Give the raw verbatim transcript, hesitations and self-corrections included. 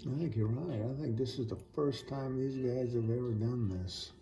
I think you're right. I think this is the first time these guys have ever done this.